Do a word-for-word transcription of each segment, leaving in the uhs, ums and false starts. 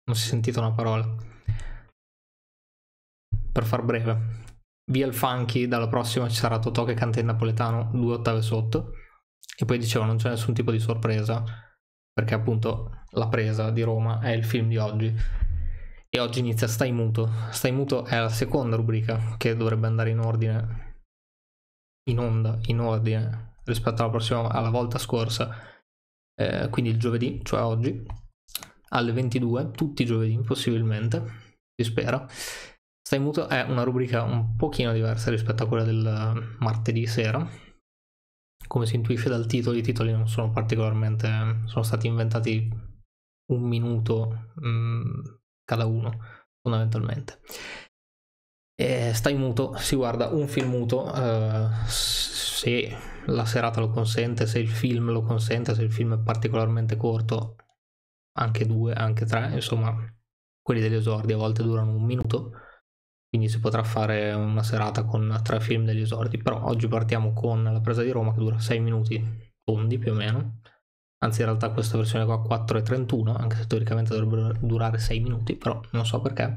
non si è sentita una parola. Per far breve, via il funky, dalla prossima ci sarà Totò che canta in napoletano due ottave sotto, e poi dicevo non c'è nessun tipo di sorpresa perché appunto La presa di Roma è il film di oggi, e oggi inizia Stai muto. Stai muto è la seconda rubrica che dovrebbe andare in ordine, in onda, in ordine rispetto alla prossima, alla volta scorsa, eh, quindi il giovedì, cioè oggi alle ventidue, tutti i giovedì possibilmente, si spera. Stai muto è una rubrica un pochino diversa rispetto a quella del martedì sera. Come si intuisce dal titolo, i titoli non sono particolarmente, sono stati inventati un minuto mh, cada uno fondamentalmente. E Stai muto si guarda un film muto, eh, se la serata lo consente, se il film lo consente, se il film è particolarmente corto, anche due, anche tre, insomma quelli degli esordi a volte durano un minuto, quindi si potrà fare una serata con tre film degli esordi. Però oggi partiamo con La presa di Roma, che dura sei minuti tondi più o meno, anzi in realtà questa versione qua quattro e trentuno, anche se teoricamente dovrebbero durare sei minuti, però non so perché.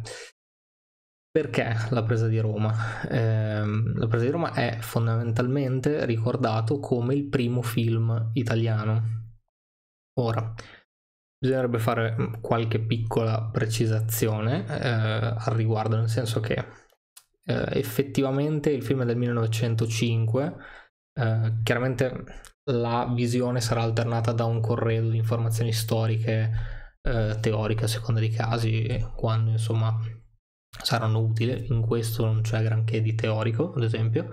Perché La presa di Roma? Eh, La presa di Roma è fondamentalmente ricordato come il primo film italiano. Ora, bisognerebbe fare qualche piccola precisazione eh, al riguardo, nel senso che eh, effettivamente il film è del millenovecentocinque, eh, chiaramente la visione sarà alternata da un corredo di informazioni storiche, eh, teoriche a seconda dei casi, quando insomma saranno utili. In questo non c'è granché di teorico, ad esempio.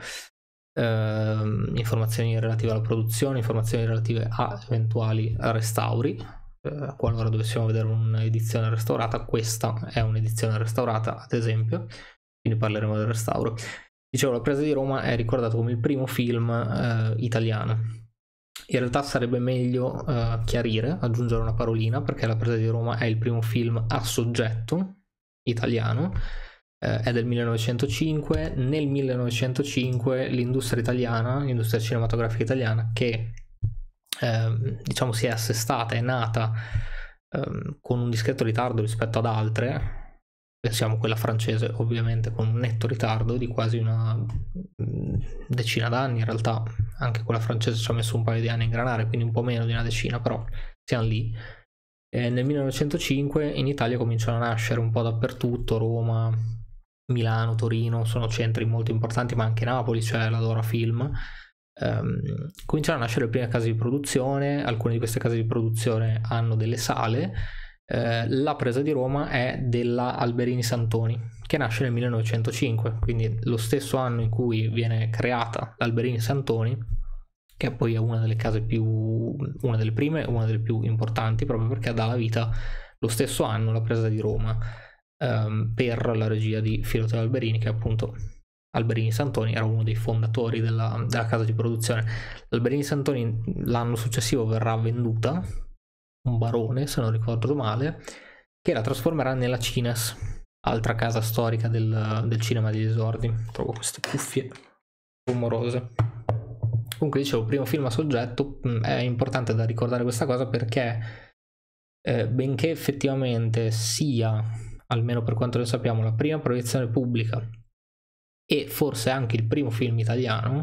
Uh, informazioni relative alla produzione, informazioni relative a eventuali restauri, uh, qualora dovessimo vedere un'edizione restaurata. Questa è un'edizione restaurata, ad esempio, quindi parleremo del restauro. Dicevo, La presa di Roma è ricordato come il primo film uh, italiano. In realtà sarebbe meglio uh, chiarire, aggiungere una parolina, perché La presa di Roma è il primo film a soggetto italiano. Eh, è del millenovecentocinque. Nel millenovecentocinque l'industria italiana, l'industria cinematografica italiana, che eh, diciamo si è assestata, è nata eh, con un discreto ritardo rispetto ad altre, pensiamo quella francese ovviamente con un netto ritardo di quasi una decina d'anni, in realtà anche quella francese ci ha messo un paio di anni a ingranare, quindi un po' meno di una decina, però siamo lì. Eh, nel millenovecentocinque in Italia cominciano a nascere un po' dappertutto, Roma, Milano, Torino, sono centri molto importanti, ma anche Napoli, c'è la Dora Film. Um, cominciano a nascere le prime case di produzione, alcune di queste case di produzione hanno delle sale. Uh, la presa di Roma è della Alberini Santoni, che nasce nel millenovecentocinque, quindi lo stesso anno in cui viene creata l'Alberini Santoni, che poi è una delle case più, una delle prime, una delle più importanti, proprio perché dà la vita lo stesso anno La presa di Roma, um, per la regia di Filoteo Alberini, che appunto Alberini Santoni era uno dei fondatori della, della casa di produzione. L'Alberini Santoni l'anno successivo verrà venduta, un barone se non ricordo male, che la trasformerà nella Cines, altra casa storica del, del cinema degli esordi. Trovo queste cuffie rumorose. Comunque dicevo, primo film a soggetto. È importante da ricordare questa cosa perché eh, benché effettivamente sia, almeno per quanto ne sappiamo, la prima proiezione pubblica e forse anche il primo film italiano,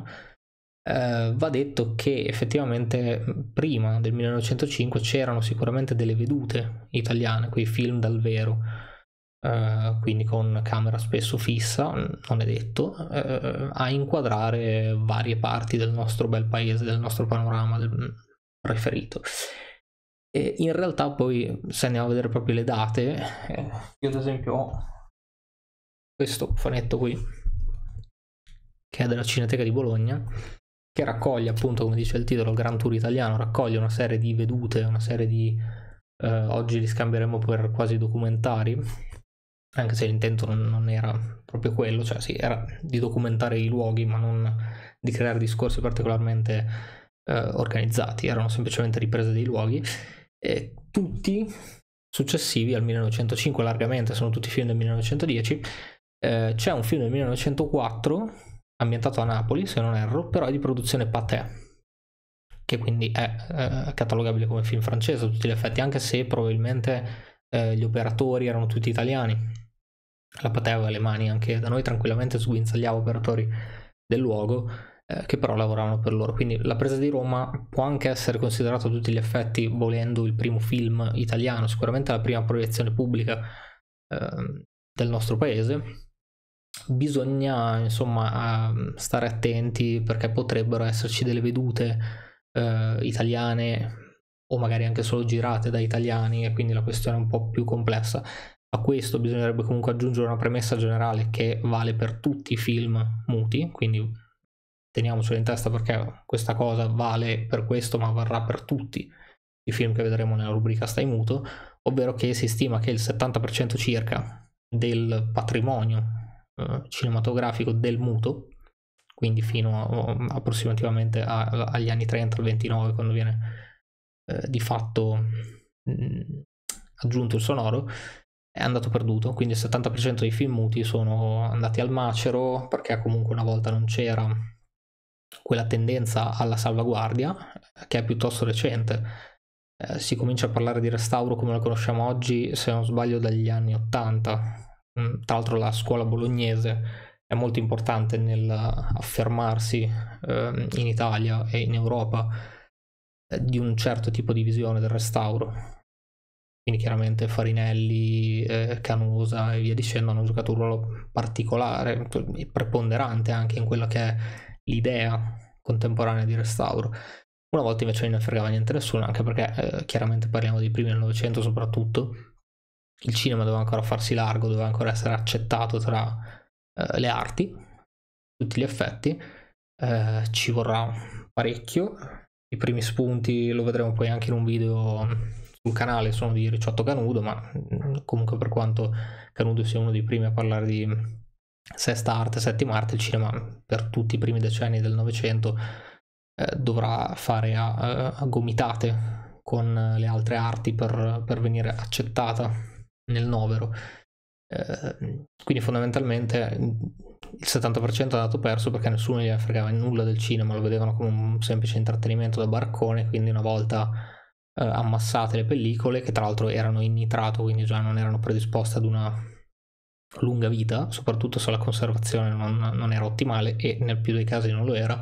eh, va detto che effettivamente prima del millenovecentocinque c'erano sicuramente delle vedute italiane, quei film dal vero, Uh, quindi con camera spesso fissa, non è detto, uh, a inquadrare varie parti del nostro bel paese, del nostro panorama del preferito. E in realtà poi, se andiamo a vedere proprio le date, eh, io ad esempio ho questo cofanetto qui, che è della Cineteca di Bologna, che raccoglie appunto, come dice il titolo, il Grand Tour italiano, raccoglie una serie di vedute, una serie di... Uh, oggi li scambieremo per quasi documentari, anche se l'intento non, non era proprio quello, cioè sì, era di documentare i luoghi, ma non di creare discorsi particolarmente eh, organizzati, erano semplicemente riprese dei luoghi, e tutti successivi al millenovecentocinque largamente, sono tutti film del millenovecentodieci. Eh, c'è un film del millenovecentoquattro ambientato a Napoli, se non erro, però è di produzione Pathé, che quindi è eh, catalogabile come film francese a tutti gli effetti, anche se probabilmente eh, gli operatori erano tutti italiani, la pateva le mani anche da noi tranquillamente sguinzagliava operatori del luogo, eh, che però lavoravano per loro. Quindi La presa di Roma può anche essere considerato a tutti gli effetti, volendo, il primo film italiano, sicuramente la prima proiezione pubblica eh, del nostro paese. Bisogna insomma stare attenti, perché potrebbero esserci delle vedute eh, italiane o magari anche solo girate da italiani, e quindi la questione è un po' più complessa. A questo bisognerebbe comunque aggiungere una premessa generale che vale per tutti i film muti, quindi teniamocelo in testa, perché questa cosa vale per questo ma varrà per tutti i film che vedremo nella rubrica Stai Muto, ovvero che si stima che il settanta per cento circa del patrimonio eh, cinematografico del muto, quindi fino a, approssimativamente a, agli anni trenta, al ventinove, quando viene eh, di fatto mh, aggiunto il sonoro, è andato perduto. Quindi il settanta per cento dei film muti sono andati al macero, perché comunque una volta non c'era quella tendenza alla salvaguardia, che è piuttosto recente. Eh, si comincia a parlare di restauro come lo conosciamo oggi, se non sbaglio, dagli anni ottanta. Mm, tra l'altro la scuola bolognese è molto importante nell'affermarsi eh, in Italia e in Europa eh, di un certo tipo di visione del restauro. Quindi chiaramente Farinelli, eh, Canosa e via dicendo hanno giocato un ruolo particolare e preponderante anche in quella che è l'idea contemporanea di restauro. Una volta invece non ne fregava niente nessuno, anche perché eh, chiaramente parliamo dei primi del Novecento soprattutto, il cinema doveva ancora farsi largo, doveva ancora essere accettato tra eh, le arti, tutti gli effetti, eh, ci vorrà parecchio. I primi spunti lo vedremo poi anche in un video sul canale, sono di Ricciotto Canudo, ma comunque per quanto Canudo sia uno dei primi a parlare di sesta arte, settima arte, il cinema per tutti i primi decenni del Novecento eh, dovrà fare a, a gomitate con le altre arti per, per venire accettata nel novero. Eh, quindi fondamentalmente il settanta per cento è andato perso perché nessuno gli fregava nulla del cinema, lo vedevano come un semplice intrattenimento da baraccone. Quindi una volta eh, ammassate le pellicole, che tra l'altro erano in nitrato, quindi già non erano predisposte ad una lunga vita, soprattutto se la conservazione non, non era ottimale, e nel più dei casi non lo era,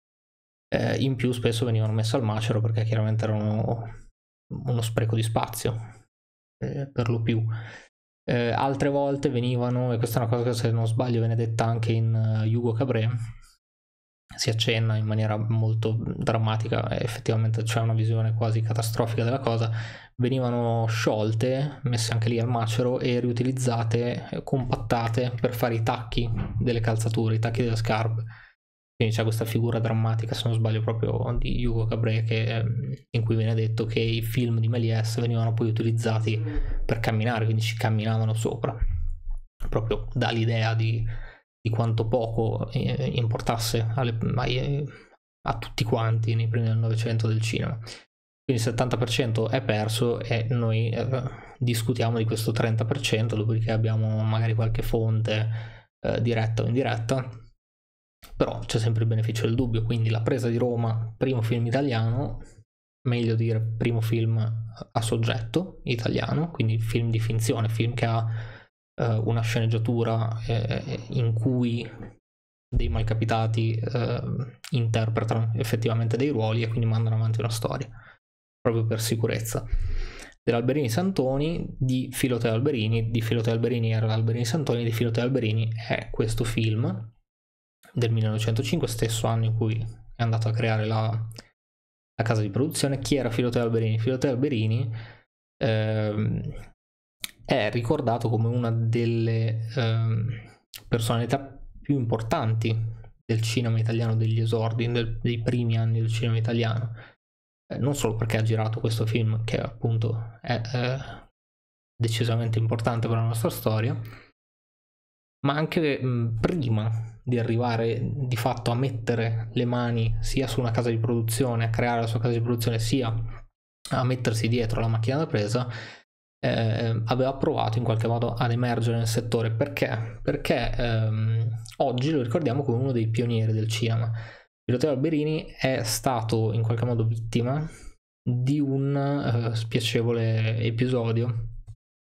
eh, in più spesso venivano messe al macero perché chiaramente erano uno spreco di spazio, eh, per lo più. Eh, altre volte venivano, e questa è una cosa che se non sbaglio viene detta anche in uh, Hugo Cabret, si accenna in maniera molto drammatica, e effettivamente c'è una visione quasi catastrofica della cosa, venivano sciolte, messe anche lì al macero e riutilizzate, compattate per fare i tacchi delle calzature, i tacchi delle scarpe. Quindi c'è questa figura drammatica, se non sbaglio, proprio di Hugo Cabret, che, in cui viene detto che i film di Méliès venivano poi utilizzati per camminare, quindi ci camminavano sopra. Proprio dà l'idea di, di quanto poco eh, importasse alle, ai, a tutti quanti nei primi del Novecento del cinema. Quindi il settanta per cento è perso e noi eh, discutiamo di questo trenta per cento, dopodiché abbiamo magari qualche fonte eh, diretta o indiretta. Però c'è sempre il beneficio del dubbio. Quindi La presa di Roma, primo film italiano, meglio dire primo film a soggetto italiano, quindi film di finzione, film che ha eh, una sceneggiatura eh, in cui dei malcapitati eh, interpretano effettivamente dei ruoli e quindi mandano avanti una storia, proprio per sicurezza. Dell'Alberini Santoni, di Filoteo Alberini, di Filoteo Alberini era l'Alberini Santoni, di Filoteo Alberini è questo film del millenovecentocinque, stesso anno in cui è andato a creare la, la casa di produzione. Chi era Filoteo Alberini? Filoteo Alberini ehm, è ricordato come una delle ehm, personalità più importanti del cinema italiano, degli esordi, del, dei primi anni del cinema italiano, eh, non solo perché ha girato questo film che appunto è eh, decisamente importante per la nostra storia, ma anche mh, prima di arrivare di fatto a mettere le mani sia su una casa di produzione, a creare la sua casa di produzione, sia a mettersi dietro la macchina da presa, eh, aveva provato in qualche modo ad emergere nel settore. Perché? Perché ehm, oggi lo ricordiamo come uno dei pionieri del cinema. Filoteo Alberini è stato in qualche modo vittima di un eh, spiacevole episodio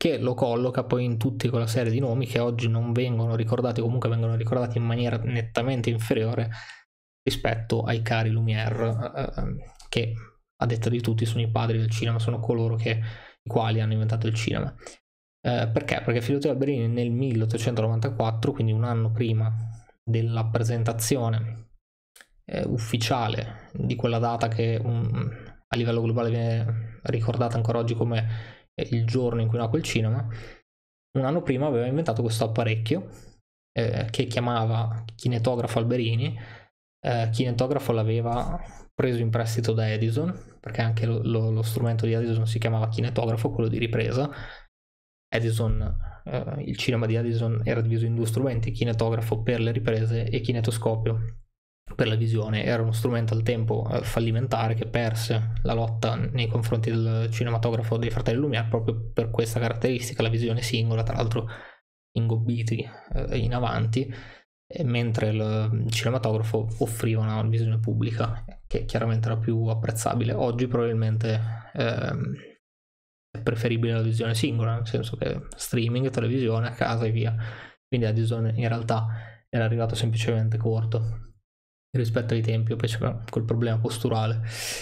che lo colloca poi in tutti quella serie di nomi che oggi non vengono ricordati, comunque vengono ricordati in maniera nettamente inferiore rispetto ai cari Lumière, eh, che a detta di tutti sono i padri del cinema, sono coloro che, i quali hanno inventato il cinema. Eh, perché? Perché Filoteo Alberini nel milleottocentonovantaquattro, quindi un anno prima della presentazione eh, ufficiale di quella data che um, a livello globale viene ricordata ancora oggi come eh, il giorno in cui nacque il cinema, un anno prima aveva inventato questo apparecchio eh, che chiamava kinetografo Alberini. Eh, kinetografo l'aveva preso in prestito da Edison, perché anche lo, lo, lo strumento di Edison si chiamava kinetografo, quello di ripresa. Edison, eh, il cinema di Edison era diviso in due strumenti, kinetografo per le riprese e kinetoscopio per la visione. Era uno strumento al tempo eh, fallimentare che perse la lotta nei confronti del cinematografo dei fratelli Lumière proprio per questa caratteristica, la visione singola, tra l'altro ingobbiti eh, in avanti, eh, mentre il cinematografo offriva una visione pubblica che chiaramente era più apprezzabile. Oggi probabilmente ehm, è preferibile la visione singola, nel senso che streaming, televisione, a casa e via. Quindi Edison in realtà era arrivato semplicemente corto rispetto ai tempi, poi c'era quel problema posturale.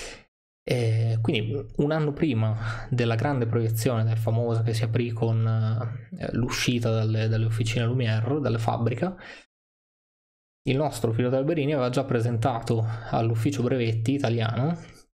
E quindi un anno prima della grande proiezione famosa che si aprì con eh, l'uscita dalle, dalle officine Lumière, dalle fabbriche, il nostro Filoteo Alberini aveva già presentato all'ufficio brevetti italiano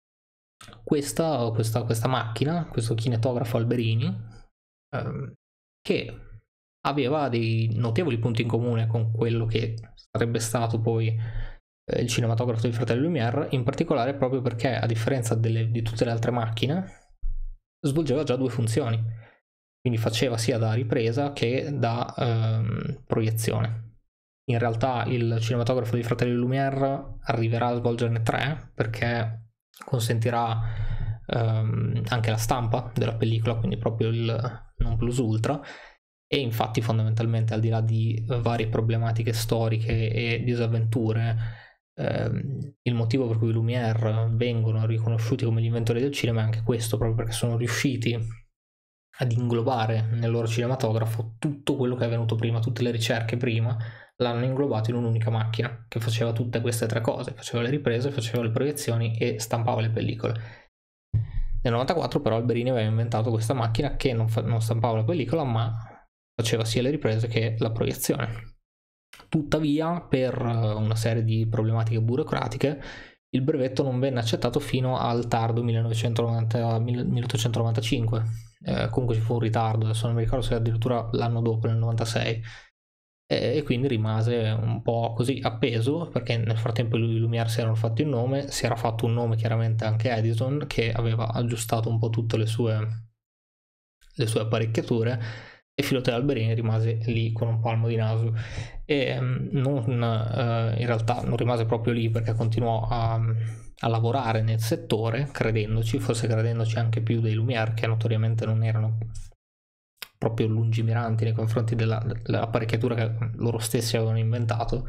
questa, questa, questa macchina, questo kinetografo Alberini, ehm, che aveva dei notevoli punti in comune con quello che sarebbe stato poi eh, il cinematografo dei fratelli Lumière, in particolare proprio perché, a differenza delle, di tutte le altre macchine, svolgeva già due funzioni, quindi faceva sia da ripresa che da ehm, proiezione. In realtà il cinematografo dei fratelli Lumière arriverà a svolgerne tre, perché consentirà ehm, anche la stampa della pellicola, quindi proprio il non plus ultra. E infatti fondamentalmente, al di là di varie problematiche storiche e disavventure, ehm, il motivo per cui i Lumière vengono riconosciuti come gli inventori del cinema è anche questo, proprio perché sono riusciti ad inglobare nel loro cinematografo tutto quello che è avvenuto prima, tutte le ricerche prima l'hanno inglobato in un'unica macchina che faceva tutte queste tre cose: faceva le riprese, faceva le proiezioni e stampava le pellicole. Nel novantaquattro però Alberini aveva inventato questa macchina che non, fa- non stampava la pellicola, ma faceva sia le riprese che la proiezione. Tuttavia, per una serie di problematiche burocratiche, il brevetto non venne accettato fino al tardo millenovecentonovanta, milleottocentonovantacinque. Eh, comunque ci fu un ritardo, adesso non mi ricordo se addirittura l'anno dopo, nel novantasei, e, e quindi rimase un po' così appeso, perché nel frattempo i Lumière si erano fatti un nome, si era fatto un nome chiaramente anche Edison, che aveva aggiustato un po' tutte le sue, le sue apparecchiature, e Filoteo Alberini rimase lì con un palmo di naso e non, eh, in realtà non rimase proprio lì, perché continuò a, a lavorare nel settore, credendoci, forse credendoci anche più dei Lumière, che notoriamente non erano proprio lungimiranti nei confronti della, dell'apparecchiatura che loro stessi avevano inventato,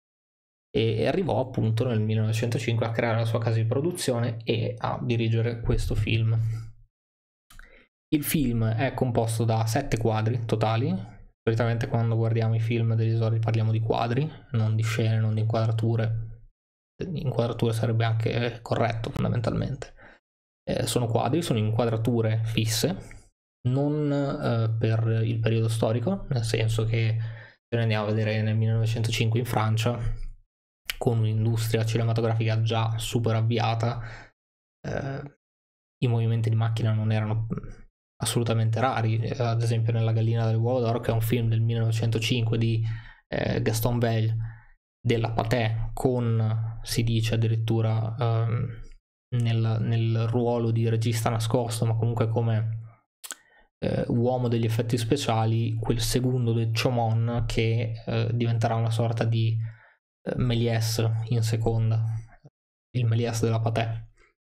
e arrivò appunto nel millenovecentocinque a creare la sua casa di produzione e a dirigere questo film. Il film è composto da sette quadri totali. Solitamente quando guardiamo i film degli esordi parliamo di quadri, non di scene, non di inquadrature. Inquadrature sarebbe anche corretto fondamentalmente. Eh, sono quadri, sono inquadrature fisse, non eh, per il periodo storico, nel senso che se ne andiamo a vedere nel millenovecentocinque in Francia, con un'industria cinematografica già super avviata, eh, i movimenti di macchina non erano assolutamente rari. Ad esempio nella Gallina delle Uova d'Oro, che è un film del millenovecentocinque di eh, Gaston Bell, della Pathé, con, si dice addirittura ehm, nel, nel ruolo di regista nascosto, ma comunque come eh, uomo degli effetti speciali, quel secondo del Chaumont che eh, diventerà una sorta di eh, Méliès in seconda, il Méliès della Pathé,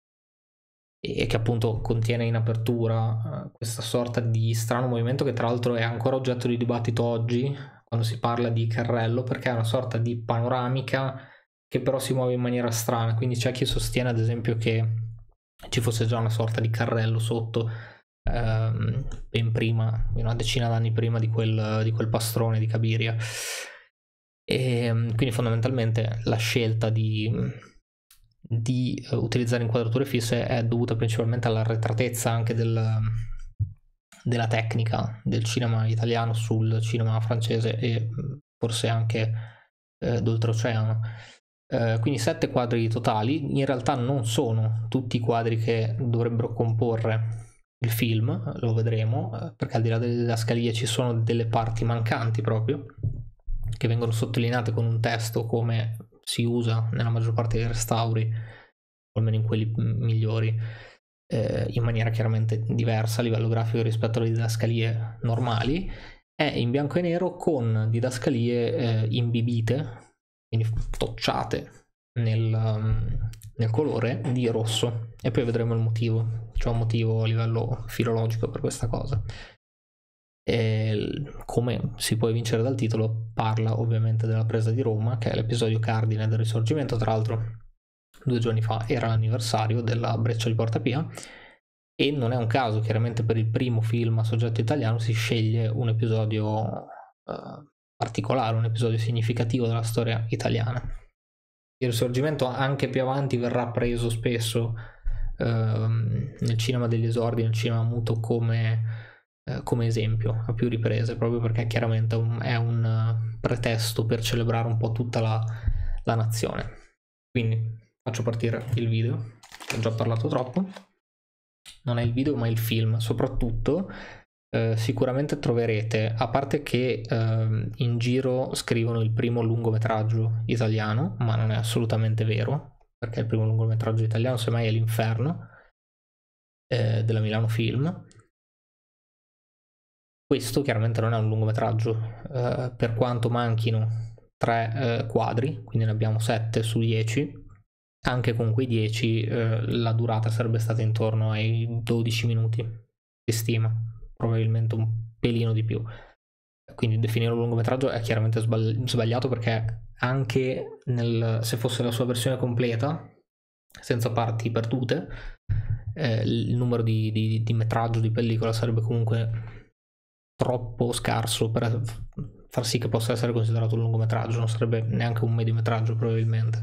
e che appunto contiene in apertura uh, questa sorta di strano movimento che tra l'altro è ancora oggetto di dibattito oggi quando si parla di carrello, perché è una sorta di panoramica che però si muove in maniera strana. Quindi c'è chi sostiene ad esempio che ci fosse già una sorta di carrello sotto, ehm, ben prima, una decina d'anni prima di quel, di quel pastrone di Cabiria. E quindi fondamentalmente la scelta di, di utilizzare inquadrature fisse è dovuta principalmente all'arretratezza anche del, della tecnica del cinema italiano sul cinema francese e forse anche eh, d'oltreoceano. Eh, quindi sette quadri totali, in realtà non sono tutti i quadri che dovrebbero comporre il film, lo vedremo, perché al di là delle didascalie ci sono delle parti mancanti proprio, che vengono sottolineate con un testo come si usa nella maggior parte dei restauri, o almeno in quelli migliori, eh, in maniera chiaramente diversa a livello grafico rispetto alle didascalie normali. È in bianco e nero con didascalie eh, imbibite, quindi tocciate nel, um, nel colore di rosso, e poi vedremo il motivo. C'è un motivo a livello filologico per questa cosa. E, come si può evincere dal titolo, parla ovviamente della presa di Roma, che è l'episodio cardine del Risorgimento. Tra l'altro due giorni fa era l'anniversario della breccia di Porta Pia, e non è un caso, chiaramente per il primo film a soggetto italiano si sceglie un episodio eh, particolare, un episodio significativo della storia italiana. Il Risorgimento anche più avanti verrà preso spesso ehm, nel cinema degli esordi, nel cinema muto, come, eh, come esempio a più riprese, proprio perché chiaramente un, è un pretesto per celebrare un po' tutta la, la nazione. Quindi faccio partire il video, ho già parlato troppo. Non è il video ma il film. Soprattutto eh, sicuramente troverete, a parte che eh, in giro scrivono il primo lungometraggio italiano, ma non è assolutamente vero, perché il primo lungometraggio italiano semmai è L'Inferno eh, della Milano Film. Questo chiaramente non è un lungometraggio, eh, per quanto manchino tre eh, quadri, quindi ne abbiamo sette su dieci. Anche con quei dieci eh, la durata sarebbe stata intorno ai dodici minuti, si stima, probabilmente un pelino di più. Quindi definire un lungometraggio è chiaramente sbagliato, perché anche nel, se fosse la sua versione completa, senza parti perdute, eh, il numero di, di, di metraggio di pellicola sarebbe comunque troppo scarso per far sì che possa essere considerato un lungometraggio, non sarebbe neanche un mediometraggio probabilmente.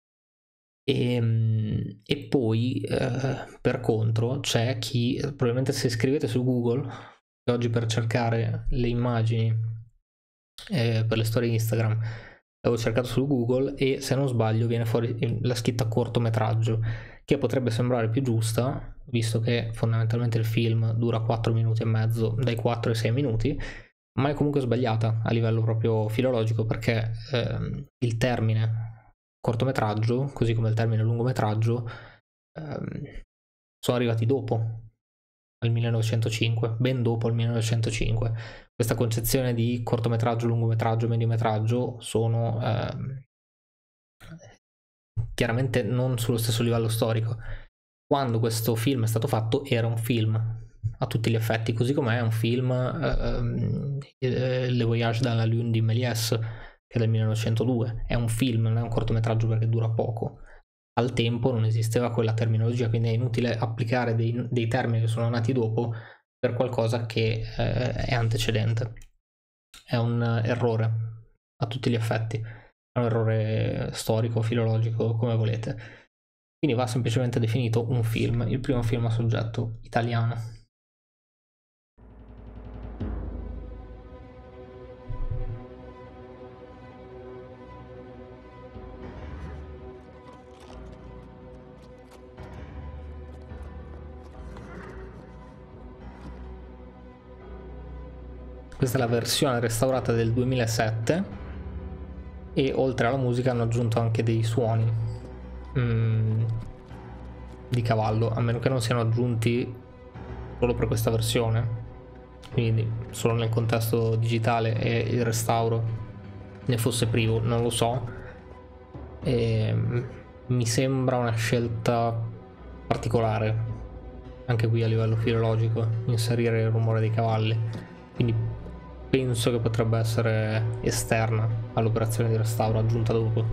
E, e poi eh, per contro c'è chi, probabilmente se scrivete su Google, che oggi per cercare le immagini eh, per le storie Instagram avevo cercato su Google, e se non sbaglio viene fuori la scritta cortometraggio, che potrebbe sembrare più giusta visto che fondamentalmente il film dura quattro minuti e mezzo, dai quattro ai sei minuti, ma è comunque sbagliata a livello proprio filologico, perché eh, il termine cortometraggio, così come il termine lungometraggio, ehm, sono arrivati dopo, al millenovecentocinque, ben dopo il millenovecentocinque. Questa concezione di cortometraggio, lungometraggio, mediometraggio sono ehm, chiaramente non sullo stesso livello storico. Quando questo film è stato fatto era un film a tutti gli effetti, così come è un film ehm, eh, Le Voyage dans la Lune di Méliès, che è del millenovecentodue, è un film, non è un cortometraggio perché dura poco. Al tempo non esisteva quella terminologia, quindi è inutile applicare dei, dei termini che sono nati dopo per qualcosa che eh, è antecedente. È un errore a tutti gli effetti, è un errore storico, filologico, come volete. Quindi va semplicemente definito un film, il primo film a soggetto italiano. Questa è la versione restaurata del duemilasette, e oltre alla musica hanno aggiunto anche dei suoni mm, di cavallo, a meno che non siano aggiunti solo per questa versione, quindi solo nel contesto digitale e il restauro ne fosse privo, non lo so. E mi sembra una scelta particolare anche qui a livello filologico, inserire il rumore dei cavalli, quindi penso che potrebbe essere esterna all'operazione di restauro aggiunta dopo.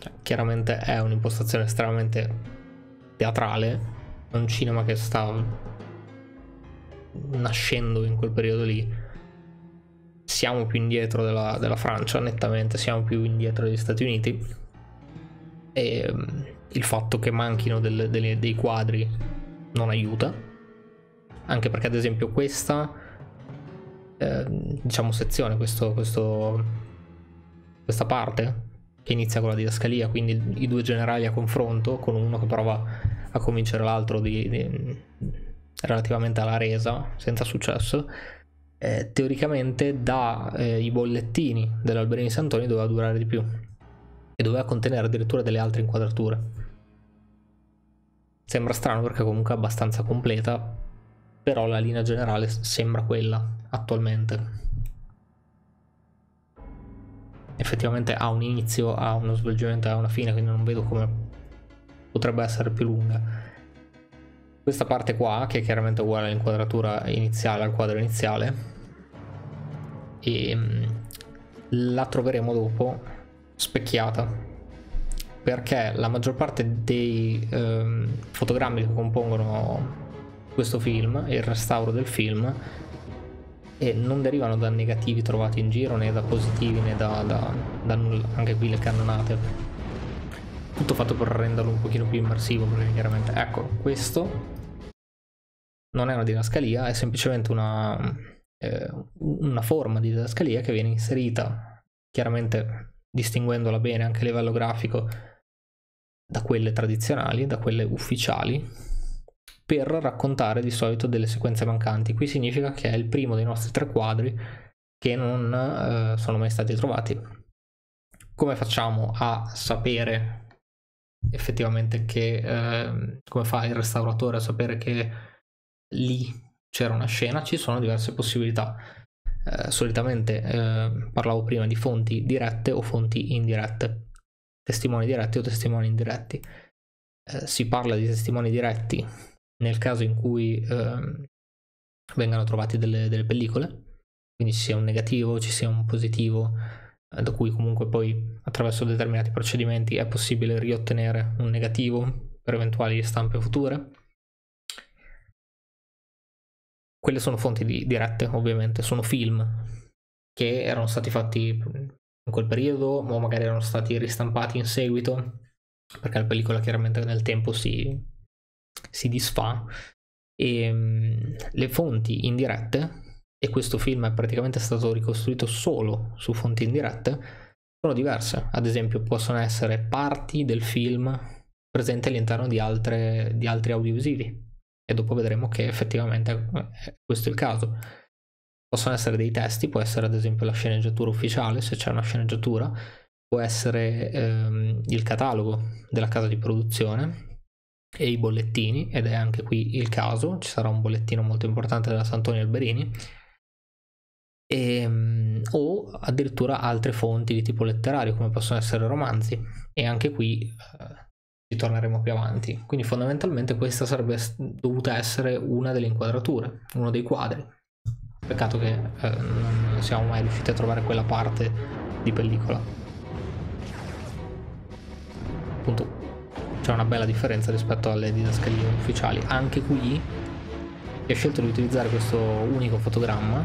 cioè, chiaramente è un'impostazione estremamente teatrale, è un cinema che sta nascendo in quel periodo lì. Siamo più indietro della, della Francia, nettamente, siamo più indietro degli Stati Uniti, e um, il fatto che manchino del, delle, dei quadri non aiuta, anche perché ad esempio questa eh, diciamo sezione, questo, questo, questa parte che inizia con la didascalia, quindi i due generali a confronto, con uno che prova a convincere l'altro di, di, relativamente alla resa, senza successo, eh, teoricamente da eh, i bollettini dell'Alberini Santoni doveva durare di più e doveva contenere addirittura delle altre inquadrature. Sembra strano perché comunque è abbastanza completa, però la linea generale sembra quella attualmente. Effettivamente ha un inizio, ha uno svolgimento e ha una fine, quindi non vedo come potrebbe essere più lunga. Questa parte qua, che è chiaramente uguale all'inquadratura iniziale, al quadro iniziale, e la troveremo dopo specchiata, perché la maggior parte dei ehm, fotogrammi che compongono questo film e il restauro del film e non derivano da negativi trovati in giro, né da positivi, né da, da, da nulla, anche qui le cannonate, tutto fatto per renderlo un pochino più immersivo, perché chiaramente, ecco, questo non è una didascalia, è semplicemente una, eh, una forma di didascalia che viene inserita, chiaramente distinguendola bene anche a livello grafico da quelle tradizionali, da quelle ufficiali, per raccontare di solito delle sequenze mancanti. Qui significa che è il primo dei nostri tre quadri che non eh, sono mai stati trovati. Come facciamo a sapere effettivamente che, eh, come fa il restauratore a sapere che lì c'era una scena? Ci sono diverse possibilità. Eh, solitamente eh, parlavo prima di fonti dirette o fonti indirette, testimoni diretti o testimoni indiretti. Eh, si parla di testimoni diretti nel caso in cui eh, vengano trovati delle, delle pellicole, quindi ci sia un negativo, ci sia un positivo, eh, da cui comunque poi attraverso determinati procedimenti è possibile riottenere un negativo per eventuali stampe future. Quelle sono fonti di, dirette, ovviamente, sono film che erano stati fatti in quel periodo o magari erano stati ristampati in seguito, perché la pellicola chiaramente nel tempo si si disfa, e um, le fonti indirette, e questo film è praticamente stato ricostruito solo su fonti indirette, sono diverse. Ad esempio possono essere parti del film presenti all'interno di, altre, di altri audiovisivi, e dopo vedremo che effettivamente questo è il caso. Possono essere dei testi, può essere ad esempio la sceneggiatura ufficiale, se c'è una sceneggiatura, può essere ehm, il catalogo della casa di produzione e i bollettini, ed è anche qui il caso. Ci sarà un bollettino molto importante della Santoni Alberini, e, o addirittura altre fonti di tipo letterario come possono essere romanzi, e anche qui eh, ci torneremo più avanti. Quindi fondamentalmente questa sarebbe dovuta essere una delle inquadrature, uno dei quadri. Peccato che eh, non siamo mai riusciti a trovare quella parte di pellicola. Appunto, c'è una bella differenza rispetto alle didascalie ufficiali. Anche qui si è scelto di utilizzare questo unico fotogramma,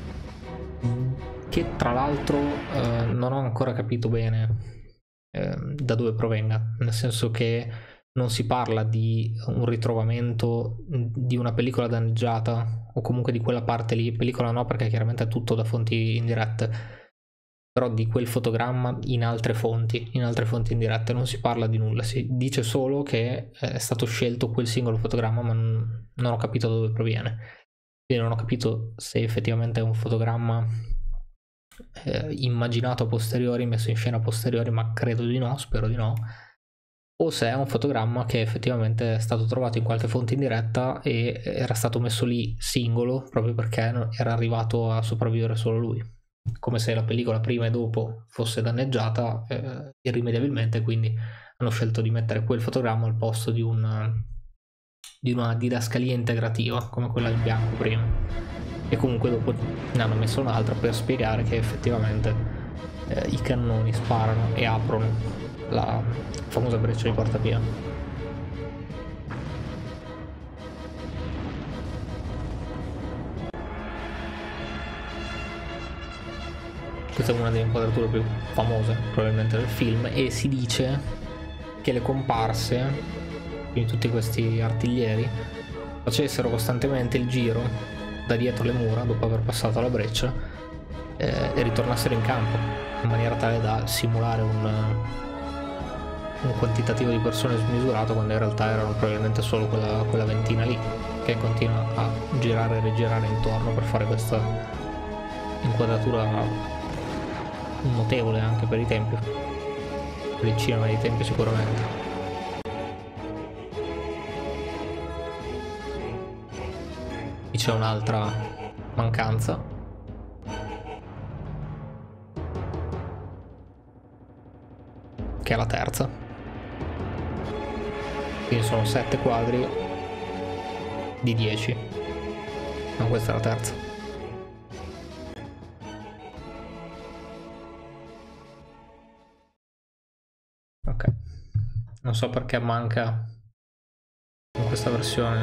che tra l'altro eh, non ho ancora capito bene eh, da dove provenga, nel senso che non si parla di un ritrovamento di una pellicola danneggiata o comunque di quella parte lì, pellicola no perché chiaramente è tutto da fonti indirette, però di quel fotogramma in altre fonti, in altre fonti indirette non si parla di nulla, si dice solo che è stato scelto quel singolo fotogramma, ma non, non ho capito da dove proviene. Quindi non ho capito se effettivamente è un fotogramma eh, immaginato a posteriori, messo in scena a posteriori, ma credo di no, spero di no, o se è un fotogramma che effettivamente è stato trovato in qualche fonte indiretta e era stato messo lì singolo proprio perché era arrivato a sopravvivere solo lui, come se la pellicola prima e dopo fosse danneggiata eh, irrimediabilmente, quindi hanno scelto di mettere quel fotogramma al posto di una, di una didascalia integrativa come quella in bianco prima, e comunque dopo ne hanno messo un'altra per spiegare che effettivamente eh, i cannoni sparano e aprono la famosa breccia di portavia. Questa è una delle inquadrature più famose probabilmente del film, e si dice che le comparse, quindi tutti questi artiglieri, facessero costantemente il giro da dietro le mura dopo aver passato la breccia eh, e ritornassero in campo in maniera tale da simulare un, un quantitativo di persone smisurato, quando in realtà erano probabilmente solo quella, quella ventina lì che continua a girare e rigirare intorno per fare questa inquadratura notevole anche per i tempi, per il cinema dei tempi sicuramente. Qui c'è un'altra mancanza, che è la terza, quindi sono sette quadri di dieci, ma questa è la terza. Ok, non so perché manca in questa versione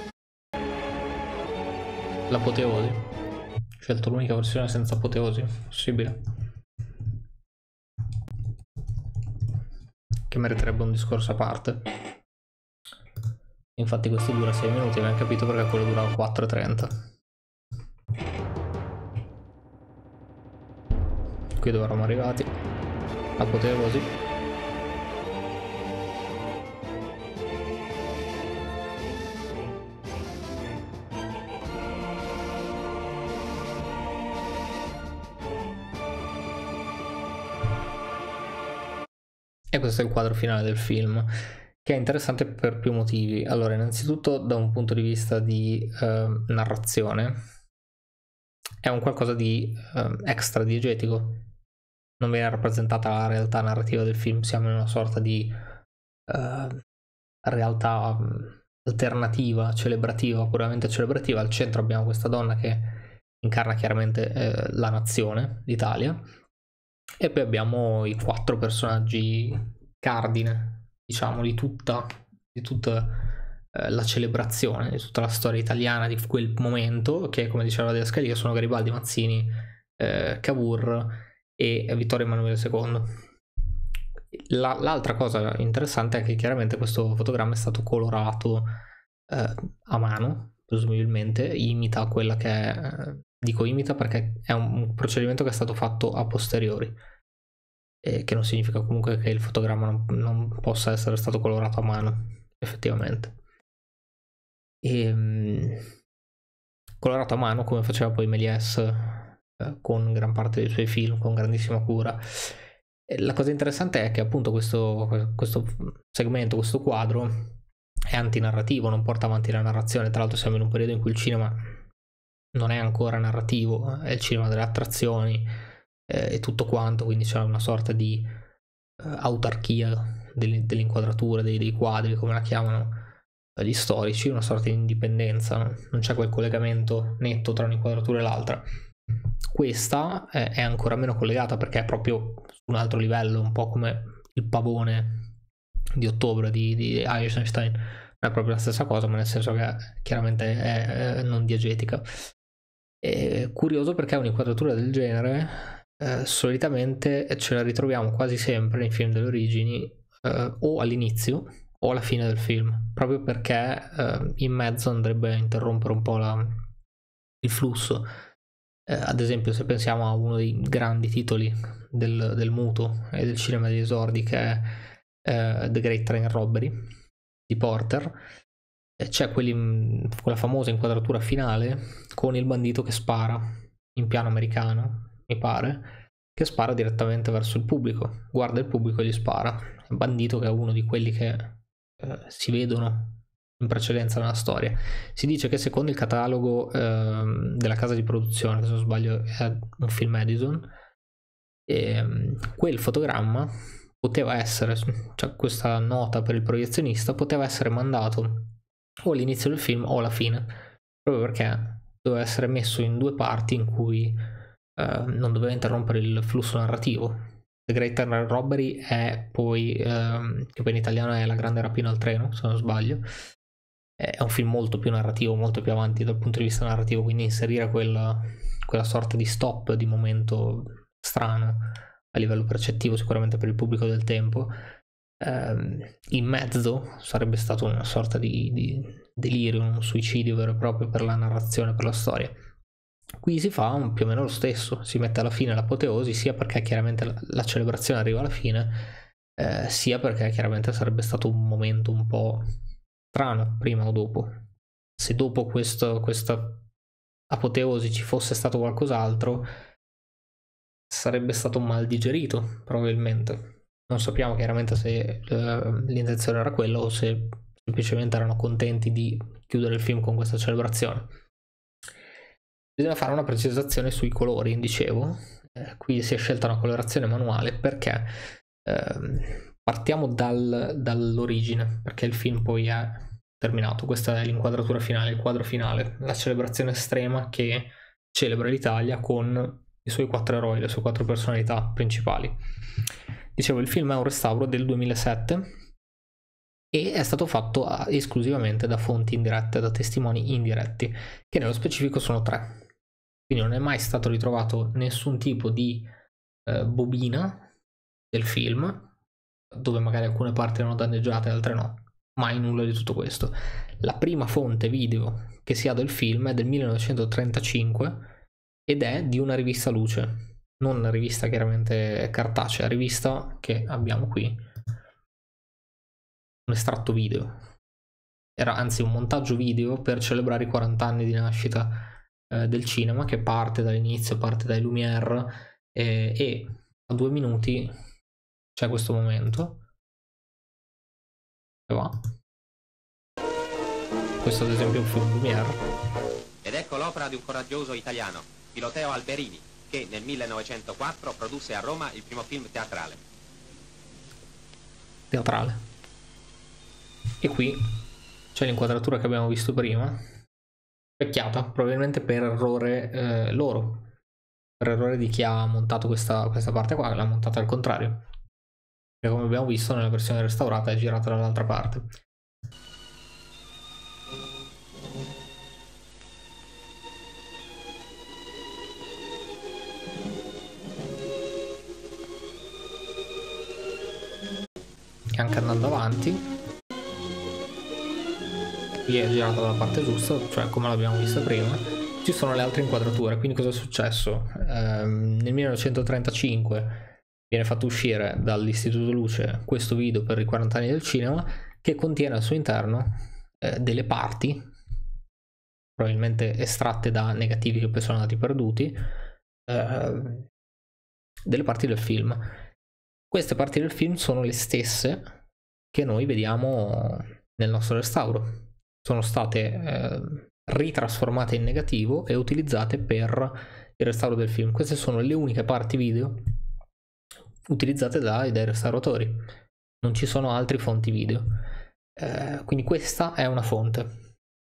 l'apoteosi. Ho scelto l'unica versione senza apoteosi possibile, che meriterebbe un discorso a parte. Infatti questo dura sei minuti, abbiamo capito perché quello durava quattro e trenta. Qui dove eravamo arrivati, apoteosi. E questo è il quadro finale del film, che è interessante per più motivi. Allora, innanzitutto da un punto di vista di eh, narrazione, è un qualcosa di eh, extra diegetico. Non viene rappresentata la realtà narrativa del film, siamo in una sorta di eh, realtà um, alternativa, celebrativa, puramente celebrativa. Al centro abbiamo questa donna che incarna chiaramente eh, la nazione, l'Italia. E poi abbiamo i quattro personaggi cardine, diciamo, di tutta, di tutta eh, la celebrazione, di tutta la storia italiana di quel momento, che come diceva la Didascalia sono Garibaldi, Mazzini, eh, Cavour e Vittorio Emanuele secondo. La, l'altra cosa interessante è che chiaramente questo fotogramma è stato colorato eh, a mano, presumibilmente, imita quella che è... Eh, dico imita perché è un procedimento che è stato fatto a posteriori, e che non significa comunque che il fotogramma non, non possa essere stato colorato a mano, effettivamente. E, mh, colorato a mano come faceva poi Méliès eh, con gran parte dei suoi film, con grandissima cura. E la cosa interessante è che appunto questo, questo segmento, questo quadro è antinarrativo, non porta avanti la narrazione. Tra l'altro siamo in un periodo in cui il cinema non è ancora narrativo, è il cinema delle attrazioni eh, e tutto quanto, quindi c'è una sorta di eh, autarchia delle, dell'inquadratura, dei, dei quadri, come la chiamano eh, gli storici, una sorta di indipendenza, no? Non c'è quel collegamento netto tra un'inquadratura e l'altra. Questa eh, è ancora meno collegata perché è proprio su un altro livello, un po' come il pavone di ottobre di, di Eisenstein. Non è proprio la stessa cosa, ma nel senso che chiaramente è, è non diegetica. È curioso perché un'inquadratura del genere eh, solitamente ce la ritroviamo quasi sempre nei film delle origini eh, o all'inizio o alla fine del film, proprio perché eh, in mezzo andrebbe a interrompere un po' la, il flusso. Eh, ad esempio, se pensiamo a uno dei grandi titoli del, del muto e del cinema degli esordi, che è eh, The Great Train Robbery di Porter, c'è quelli, quella famosa inquadratura finale con il bandito che spara in piano americano, mi pare, che spara direttamente verso il pubblico, guarda il pubblico e gli spara. Il bandito che è uno di quelli che eh, si vedono in precedenza nella storia. Si dice che secondo il catalogo eh, della casa di produzione, che se non sbaglio è un film Edison, eh, quel fotogramma poteva essere, cioè questa nota per il proiezionista poteva essere mandato o all'inizio del film o alla fine, proprio perché doveva essere messo in due parti in cui eh, non doveva interrompere il flusso narrativo. The Great Train Robbery è poi, ehm, che poi in italiano è La grande rapina al treno, se non sbaglio, è un film molto più narrativo, molto più avanti dal punto di vista narrativo, quindi inserire quella, quella sorta di stop, di momento strano a livello percettivo sicuramente per il pubblico del tempo, ehm, in mezzo sarebbe stato una sorta di, di delirio, un suicidio vero e proprio per la narrazione, per la storia. Qui si fa un, più o meno lo stesso, si mette alla fine l'apoteosi, sia perché chiaramente la, la celebrazione arriva alla fine, eh, sia perché chiaramente sarebbe stato un momento un po' strano prima o dopo. Se dopo questo, questa apoteosi ci fosse stato qualcos'altro, sarebbe stato mal digerito probabilmente. Non sappiamo chiaramente se eh, l'intenzione era quella o se semplicemente erano contenti di chiudere il film con questa celebrazione. Bisogna fare una precisazione sui colori, dicevo. Eh, qui si è scelta una colorazione manuale perché eh, partiamo dal, dall'origine, perché il film poi è terminato. Questa è l'inquadratura finale, il quadro finale, la celebrazione estrema che celebra l'Italia con i suoi quattro eroi, le sue quattro personalità principali. Dicevo, il film è un restauro del duemilasette e è stato fatto esclusivamente da fonti indirette, da testimoni indiretti, che nello specifico sono tre. Quindi non è mai stato ritrovato nessun tipo di eh, bobina del film, dove magari alcune parti erano danneggiate e altre no. Mai nulla di tutto questo. La prima fonte video che si ha del film è del millenovecentotrentacinque ed è di una rivista Luce, non una rivista chiaramente cartacea, rivista che abbiamo qui, un estratto video. Era anzi un montaggio video per celebrare i quaranta anni di nascita eh, del cinema, che parte dall'inizio, parte dai Lumière, eh, e a due minuti c'è questo momento. E va. Questo ad esempio è un film Lumière. Ed ecco l'opera di un coraggioso italiano, Filoteo Alberini, che nel millenovecentoquattro produsse a Roma il primo film teatrale. Teatrale. E qui c'è l'inquadratura che abbiamo visto prima, specchiata, probabilmente per errore eh, loro, per errore di chi ha montato questa, questa parte qua, l'ha montata al contrario. Perché come abbiamo visto nella versione restaurata è girata dall'altra parte. E anche andando avanti, qui è girata dalla parte giusta, cioè come l'abbiamo vista prima, ci sono le altre inquadrature. Quindi cosa è successo? Ehm, nel millenovecentotrentacinque viene fatto uscire dall'Istituto Luce questo video per i quaranta anni del cinema, che contiene al suo interno eh, delle parti, probabilmente estratte da negativi che poi sono andati perduti, eh, delle parti del film. Queste parti del film sono le stesse che noi vediamo nel nostro restauro. Sono state eh, ritrasformate in negativo e utilizzate per il restauro del film. Queste sono le uniche parti video utilizzate dai, dai restauratori. Non ci sono altre fonti video. Eh, quindi questa è una fonte.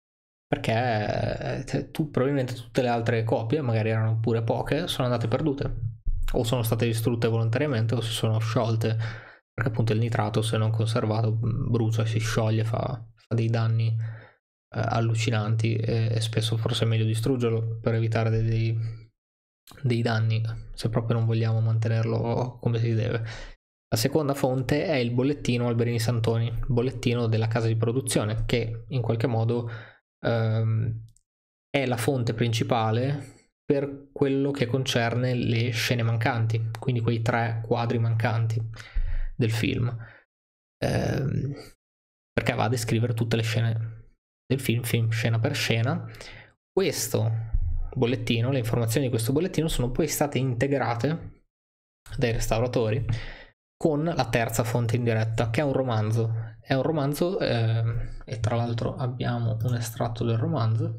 Perché eh, tu, probabilmente tutte le altre copie, magari erano pure poche, sono andate perdute. O sono state distrutte volontariamente o si sono sciolte, perché appunto il nitrato, se non conservato, brucia, si scioglie, fa, fa dei danni eh, allucinanti, e, e spesso forse è meglio distruggerlo per evitare dei, dei, dei danni, se proprio non vogliamo mantenerlo come si deve. La seconda fonte è il bollettino Alberini Santoni, il bollettino della casa di produzione, che in qualche modo ehm, è la fonte principale per quello che concerne le scene mancanti, quindi quei tre quadri mancanti del film, ehm, perché va a descrivere tutte le scene del film, film scena per scena. Questo bollettino, le informazioni di questo bollettino sono poi state integrate dai restauratori con la terza fonte indiretta, che è un romanzo. È un romanzo, eh, e tra l'altro abbiamo un estratto del romanzo,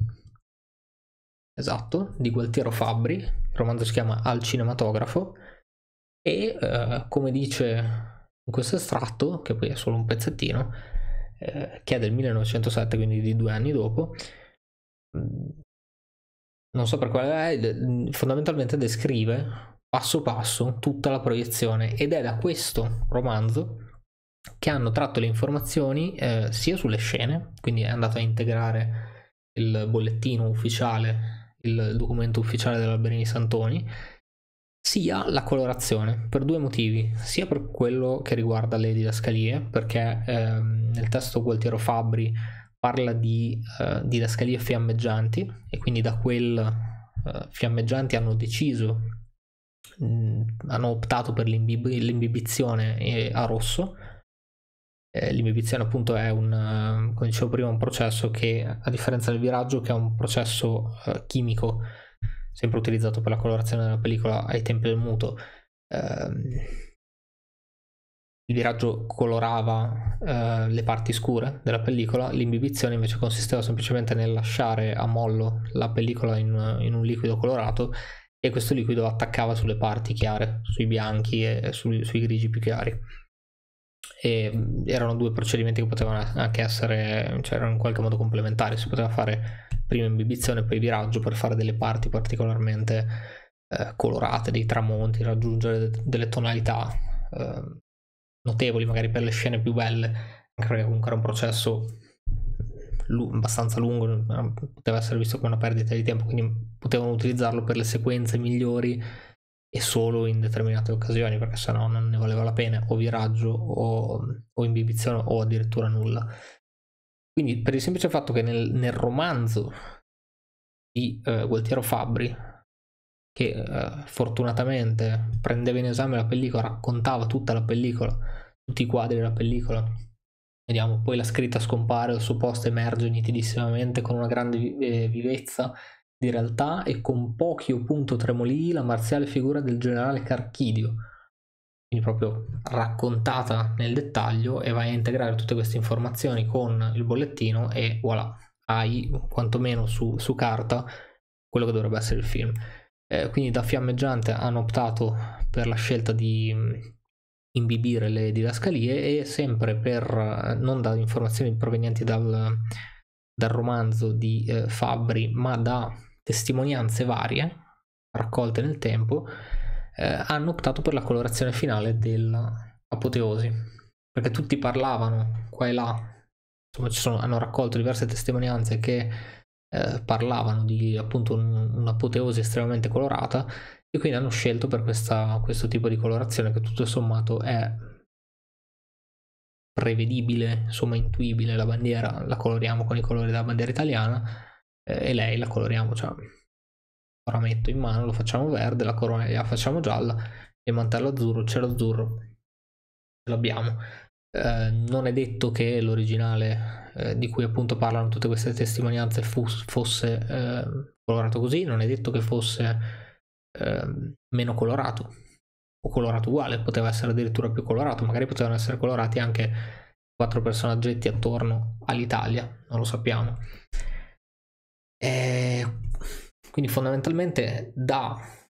esatto, di Gualtiero Fabbri. Il romanzo si chiama Al cinematografo e eh, come dice in questo estratto, che poi è solo un pezzettino, eh, che è del millenovecentosette, quindi di due anni dopo, non so per quale è, fondamentalmente descrive passo passo tutta la proiezione, ed è da questo romanzo che hanno tratto le informazioni eh, sia sulle scene, quindi è andato a integrare il bollettino ufficiale, il documento ufficiale dell'Alberini Santoni, sia la colorazione, per due motivi, sia per quello che riguarda le didascalie, perché ehm, nel testo Gualtiero Fabbri parla di uh, didascalie fiammeggianti, e quindi da quel uh, fiammeggianti hanno deciso, mh, hanno optato per l'imbib- l'imbibizione a rosso. Eh, l'imbibizione appunto è un, uh, come dicevo prima, un processo che, a differenza del viraggio, che è un processo uh, chimico sempre utilizzato per la colorazione della pellicola ai tempi del muto. Uh, il viraggio colorava uh, le parti scure della pellicola, l'imbibizione invece consisteva semplicemente nel lasciare a mollo la pellicola in, in un liquido colorato, e questo liquido attaccava sulle parti chiare, sui bianchi e sui, sui grigi più chiari. E erano due procedimenti che potevano anche essere, cioè erano in qualche modo complementari. Si poteva fare prima imbibizione e poi viraggio per fare delle parti particolarmente eh, colorate, dei tramonti, raggiungere de- delle tonalità eh, notevoli magari per le scene più belle, anche perché comunque era un processo lu- abbastanza lungo, poteva essere visto come una perdita di tempo, quindi potevano utilizzarlo per le sequenze migliori e solo in determinate occasioni, perché sennò non ne valeva la pena, o viraggio o, o imbibizione o addirittura nulla. Quindi per il semplice fatto che nel, nel romanzo di eh, Gualtiero Fabbri, che eh, fortunatamente prendeva in esame la pellicola, raccontava tutta la pellicola, tutti i quadri della pellicola, vediamo, poi la scritta scompare, il suo posto emerge nitidissimamente con una grande vi- eh, vivezza di realtà, e con pochi o punto tremolii la marziale figura del generale Carchidio, quindi proprio raccontata nel dettaglio, e vai a integrare tutte queste informazioni con il bollettino e voilà, hai quantomeno su, su carta quello che dovrebbe essere il film. Eh, quindi da fiammeggiante hanno optato per la scelta di mh, imbibire le didascalie, e sempre per, non da informazioni provenienti dal, dal romanzo di eh, Fabbri, ma da testimonianze varie raccolte nel tempo, eh, hanno optato per la colorazione finale dell'apoteosi, perché tutti parlavano qua e là, insomma ci sono, hanno raccolto diverse testimonianze che eh, parlavano di appunto un, un'apoteosi estremamente colorata, e quindi hanno scelto per questa, questo tipo di colorazione, che tutto sommato è prevedibile, insomma intuibile. La bandiera la coloriamo con i colori della bandiera italiana, eh, e lei la coloriamo, cioè ora metto in mano, lo facciamo verde, la corona la facciamo gialla, e il mantello azzurro, il cielo azzurro ce l'abbiamo. Eh, non è detto che l'originale eh, di cui appunto parlano tutte queste testimonianze fus- fosse eh, colorato così, non è detto che fosse eh, meno colorato o colorato uguale, poteva essere addirittura più colorato, magari potevano essere colorati anche quattro personaggetti attorno all'Italia, non lo sappiamo. E quindi fondamentalmente da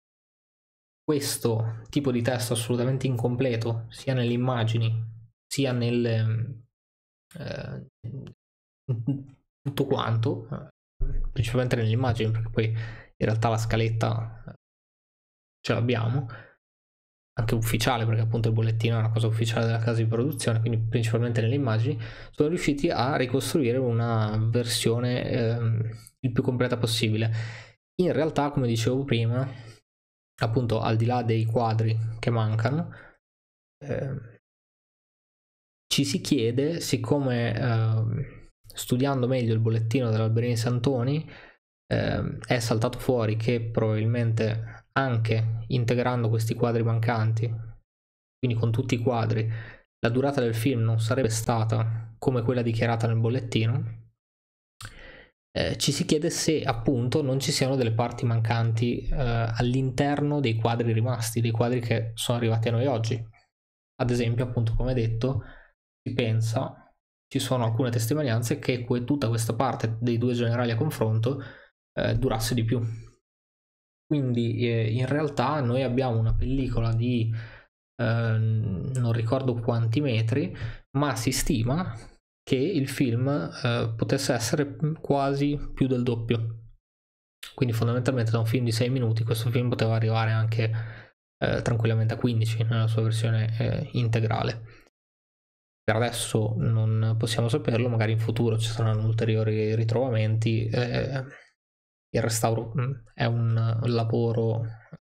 questo tipo di testo assolutamente incompleto, sia nelle immagini sia nel eh, tutto quanto, eh, principalmente nelle immagini, perché poi in realtà la scaletta ce l'abbiamo anche ufficiale, perché appunto il bollettino è una cosa ufficiale della casa di produzione, quindi principalmente nelle immagini sono riusciti a ricostruire una versione ehm, il più completa possibile. In realtà, come dicevo prima, appunto al di là dei quadri che mancano, eh, ci si chiede, siccome eh, studiando meglio il bollettino dell'Alberini Santoni eh, è saltato fuori che probabilmente anche integrando questi quadri mancanti, quindi con tutti i quadri, la durata del film non sarebbe stata come quella dichiarata nel bollettino, eh, ci si chiede se appunto non ci siano delle parti mancanti eh, all'interno dei quadri rimasti, dei quadri che sono arrivati a noi oggi. Ad esempio, appunto, come detto, si pensa, ci sono alcune testimonianze che tutta questa parte dei due generali a confronto eh, durasse di più. Quindi eh, in realtà noi abbiamo una pellicola di eh, non ricordo quanti metri, ma si stima che il film eh, potesse essere quasi più del doppio. Quindi fondamentalmente da un film di sei minuti questo film poteva arrivare anche eh, tranquillamente a quindici nella sua versione eh, integrale. Per adesso non possiamo saperlo, magari in futuro ci saranno ulteriori ritrovamenti. Eh, il restauro è un lavoro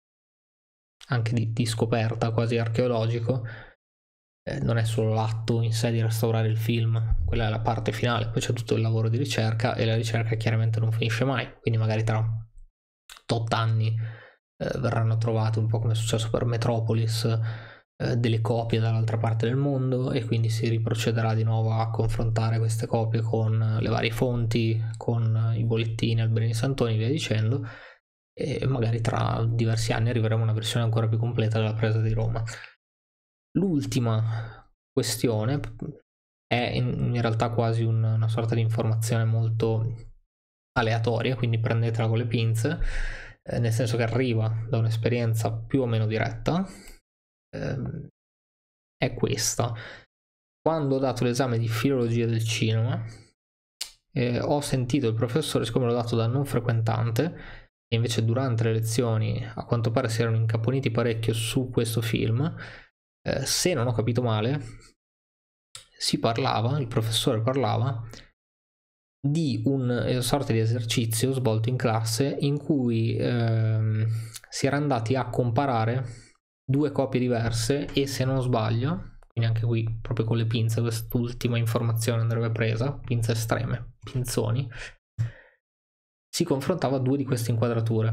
anche di, di scoperta quasi archeologico. Eh, non è solo l'atto in sé di restaurare il film, quella è la parte finale, poi c'è tutto il lavoro di ricerca e la ricerca chiaramente non finisce mai, quindi magari tra tot anni eh, verranno trovate, un po' come è successo per Metropolis, eh, delle copie dall'altra parte del mondo, e quindi si riprocederà di nuovo a confrontare queste copie con le varie fonti, con i bollettini Alberini Santoni e via dicendo, e magari tra diversi anni arriveremo a una versione ancora più completa della presa di Roma. L'ultima questione è in, in realtà quasi un, una sorta di informazione molto aleatoria, quindi prendetela con le pinze, eh, nel senso che arriva da un'esperienza più o meno diretta. Eh, è questa: quando ho dato l'esame di filologia del cinema eh, ho sentito il professore, siccome l'ho dato da non frequentante e invece durante le lezioni a quanto pare si erano incaponiti parecchio su questo film, eh, se non ho capito male si parlava, il professore parlava di una sorta di esercizio svolto in classe in cui ehm, si era andati a comparare due copie diverse e, se non sbaglio, quindi anche qui proprio con le pinze quest'ultima informazione andrebbe presa, pinze estreme, pinzoni, si confrontava due di queste inquadrature,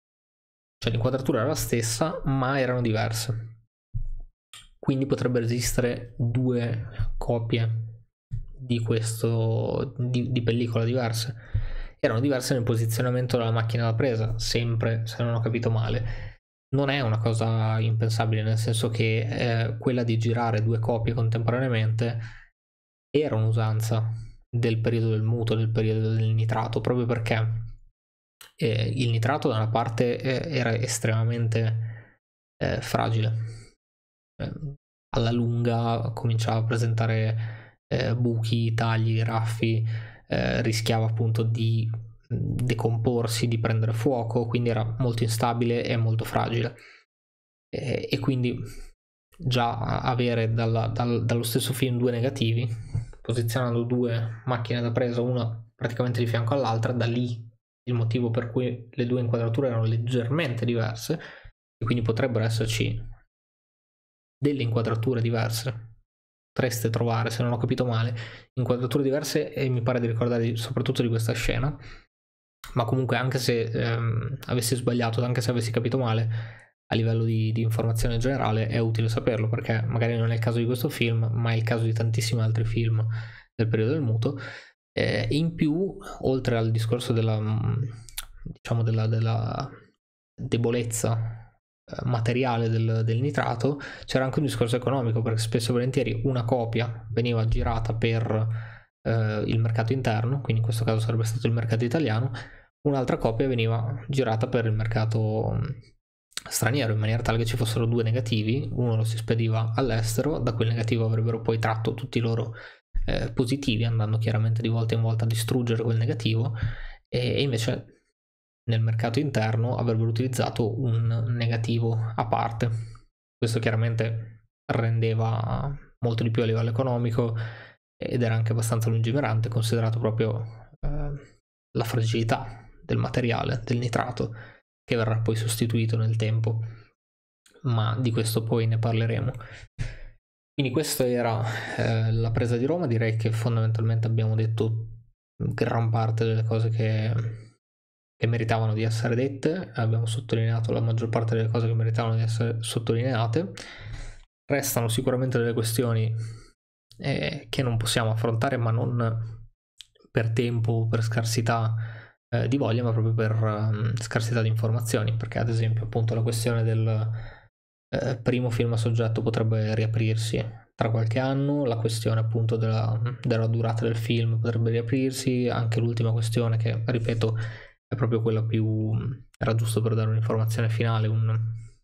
cioè l'inquadratura era la stessa ma erano diverse, quindi potrebbero esistere due copie di questo di, di pellicola diverse. Erano diverse nel posizionamento della macchina da presa, sempre, se non ho capito male. Non è una cosa impensabile, nel senso che eh, quella di girare due copie contemporaneamente era un'usanza del periodo del muto, del periodo del nitrato, proprio perché eh, il nitrato da una parte eh, era estremamente eh, fragile, eh, alla lunga cominciava a presentare Eh, buchi, tagli, raffi, eh, rischiava appunto di decomporsi, di prendere fuoco, quindi era molto instabile e molto fragile. E, e quindi già avere dalla, dal, dallo stesso film due negativi, posizionando due macchine da presa, una praticamente di fianco all'altra, da lì il motivo per cui le due inquadrature erano leggermente diverse, e quindi potrebbero esserci delle inquadrature diverse. Potreste trovare, se non ho capito male, inquadrature diverse, e mi pare di ricordare soprattutto di questa scena, ma comunque anche se ehm, avessi sbagliato, anche se avessi capito male, a livello di, di informazione generale è utile saperlo, perché magari non è il caso di questo film, ma è il caso di tantissimi altri film del periodo del muto. Eh, in più, oltre al discorso della, diciamo, della, della debolezza materiale del, del nitrato, c'era anche un discorso economico, perché spesso e volentieri una copia veniva girata per eh, il mercato interno, quindi in questo caso sarebbe stato il mercato italiano, un'altra copia veniva girata per il mercato straniero, in maniera tale che ci fossero due negativi, uno lo si spediva all'estero, da quel negativo avrebbero poi tratto tutti i loro eh, positivi, andando chiaramente di volta in volta a distruggere quel negativo, e, e invece nel mercato interno avrebbero utilizzato un negativo a parte. Questo chiaramente rendeva molto di più a livello economico ed era anche abbastanza lungimirante, considerato proprio eh, la fragilità del materiale, del nitrato, che verrà poi sostituito nel tempo, ma di questo poi ne parleremo. Quindi questa era eh, la presa di Roma. Direi che fondamentalmente abbiamo detto gran parte delle cose che che meritavano di essere dette, abbiamo sottolineato la maggior parte delle cose che meritavano di essere sottolineate. Restano sicuramente delle questioni eh, che non possiamo affrontare, ma non per tempo o per scarsità eh, di voglia, ma proprio per um, scarsità di informazioni, perché ad esempio appunto la questione del eh, primo film a soggetto potrebbe riaprirsi tra qualche anno, la questione appunto della, della durata del film potrebbe riaprirsi, anche l'ultima questione che, ripeto, è proprio quella più, era giusto per dare un'informazione finale, un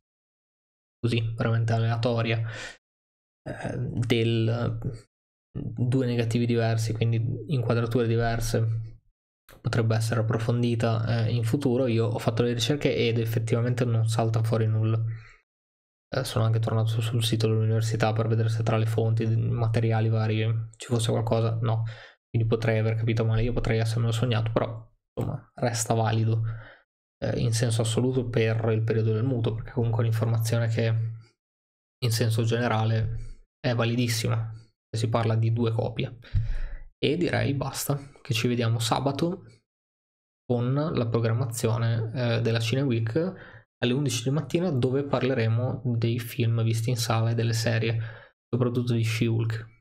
così veramente aleatoria, eh, del due negativi diversi, quindi inquadrature diverse, potrebbe essere approfondita eh, in futuro. Io ho fatto le ricerche ed effettivamente non salta fuori nulla. Eh, sono anche tornato sul sito dell'università per vedere se tra le fonti, materiali vari ci fosse qualcosa. No, quindi potrei aver capito male, io potrei essermelo sognato, però insomma resta valido eh, in senso assoluto per il periodo del mutuo, perché comunque è un'informazione che in senso generale è validissima se si parla di due copie. E direi basta, che ci vediamo sabato con la programmazione eh, della Cine Week alle undici di mattina, dove parleremo dei film visti in sala e delle serie, soprattutto di She-Hulk.